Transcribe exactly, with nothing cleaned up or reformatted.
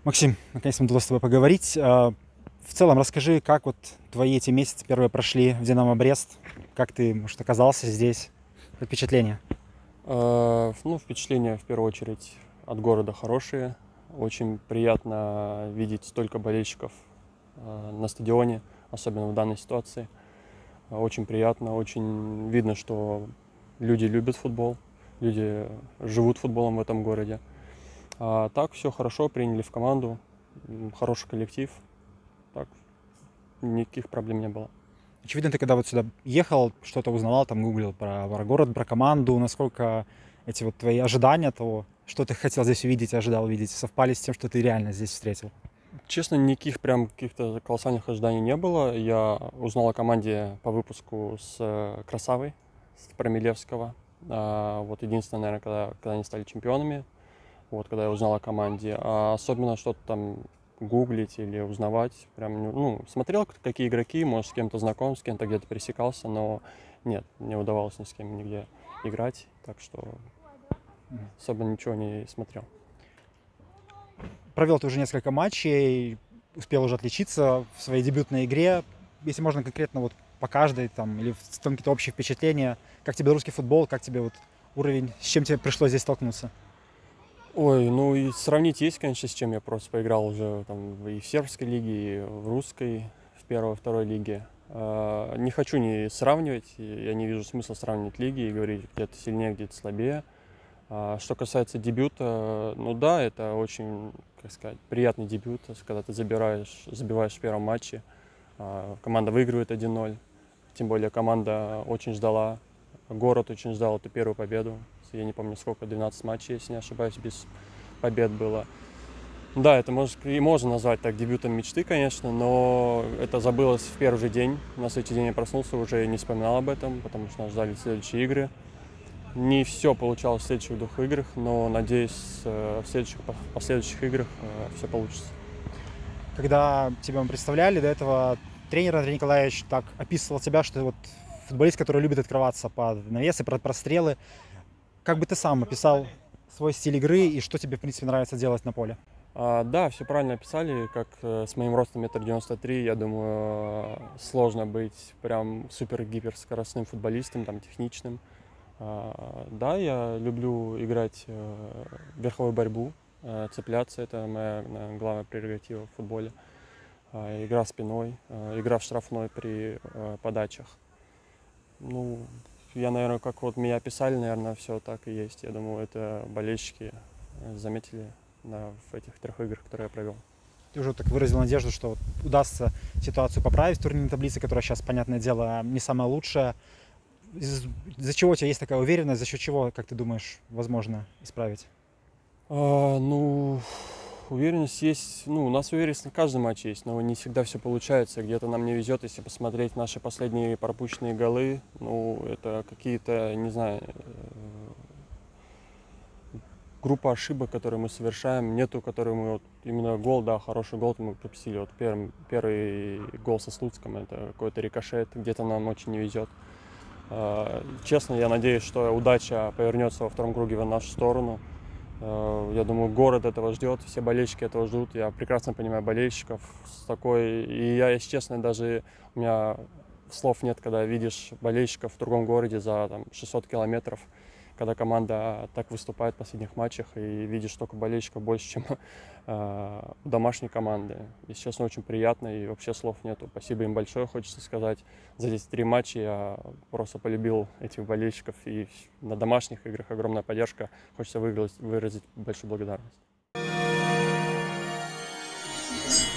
Максим, наконец-то удалось с тобой поговорить. А, В целом, расскажи, как вот твои эти месяцы первые прошли в «Динамо Брест? Как ты, может, оказался здесь? Какое впечатление? Э, Ну, впечатления в первую очередь от города хорошие. Очень приятно видеть столько болельщиков э, на стадионе, особенно в данной ситуации. Э, Очень приятно, очень видно, что люди любят футбол, люди живут футболом в этом городе. А так все хорошо, приняли в команду, м, хороший коллектив, так никаких проблем не было. Очевидно, ты когда вот сюда ехал, что-то узнавал, там гуглил про, про город, про команду, насколько эти вот твои ожидания того, что ты хотел здесь увидеть, ожидал увидеть, совпали с тем, что ты реально здесь встретил? Честно, никаких прям каких-то колоссальных ожиданий не было. Я узнал о команде по выпуску с э, Красавой, с Промилевского. А, Вот единственное, наверное, когда, когда они стали чемпионами, вот, когда я узнал о команде. А особенно что-то там гуглить или узнавать. Прям, не- ну, смотрел, к- какие игроки, может, с кем-то знаком, с кем-то где-то пересекался, но нет, не удавалось ни с кем нигде играть, так что особо ничего не смотрел. Провел ты уже несколько матчей, успел уже отличиться в своей дебютной игре. Если можно конкретно вот по каждой там или в целом какие-то общие впечатления, как тебе русский футбол, как тебе вот уровень, с чем тебе пришлось здесь столкнуться? Ой, ну и сравнить есть, конечно, с чем я просто поиграл уже там и в сербской лиге, и в русской, в первой, второй лиге. А, Не хочу не сравнивать, и я не вижу смысла сравнивать лиги и говорить, где-то сильнее, где-то слабее. А Что касается дебюта, ну да, это очень, как сказать, приятный дебют, то есть когда ты забираешь, забиваешь в первом матче, а, команда выигрывает один ноль, тем более команда очень ждала, город очень ждал эту первую победу. Я не помню сколько, двенадцать матчей, если не ошибаюсь, без побед было. Да, это может, и можно назвать так дебютом мечты, конечно, но это забылось в первый же день. На следующий день я проснулся, уже не вспоминал об этом, потому что нас ждали следующие игры. Не все получалось в следующих двух играх, но надеюсь, э, в следующих, в последующих играх все получится. Когда тебя мы представляли, до этого тренер Андрей Николаевич так описывал тебя, что вот футболист, который любит открываться под навесы, под прострелы. Как бы ты сам описал свой стиль игры и что тебе, в принципе, нравится делать на поле? А, да, все правильно описали, как э, с моим ростом метр девяносто три, я думаю, э, сложно быть прям супер-гиперскоростным футболистом, там, техничным. А, да, я люблю играть э, в верховую борьбу, э, цепляться, это моя, наверное, главная прерогатива в футболе. А, игра спиной, э, игра в штрафной при э, подачах. Ну, я, наверное, как вот меня описали, наверное, все так и есть. Я думаю, это болельщики э, заметили, да, в этих трех играх, которые я провел. Ты уже так выразил надежду, что вот удастся ситуацию поправить в турнирной таблице, которая сейчас, понятное дело, не самая лучшая. Из-за чего у тебя есть такая уверенность, за счет чего, как ты думаешь, возможно исправить? А, ну, уверенность есть, ну, у нас уверенность на каждом матче есть, но не всегда все получается. Где-то нам не везет, если посмотреть наши последние пропущенные голы, ну, это какие-то, не знаю, э, группа ошибок, которые мы совершаем, нету, которые мы вот именно гол, да, хороший гол мы пропустили. Вот первый, первый гол со Слуцком, это какой-то рикошет, где-то нам очень не везет. А, Честно, я надеюсь, что удача повернется во втором круге в нашу сторону. А, Я думаю, город этого ждет, все болельщики этого ждут. Я прекрасно понимаю болельщиков с такой. И я, если честно, даже у меня слов нет, когда видишь болельщиков в другом городе за там, шестьсот километров, когда команда так выступает в последних матчах, и видишь столько болельщиков больше, чем э, у домашней команды. Если честно, очень приятно, и вообще слов нету. Спасибо им большое, хочется сказать. За эти три матча я просто полюбил этих болельщиков, и на домашних играх огромная поддержка. Хочется выразить, выразить большую благодарность.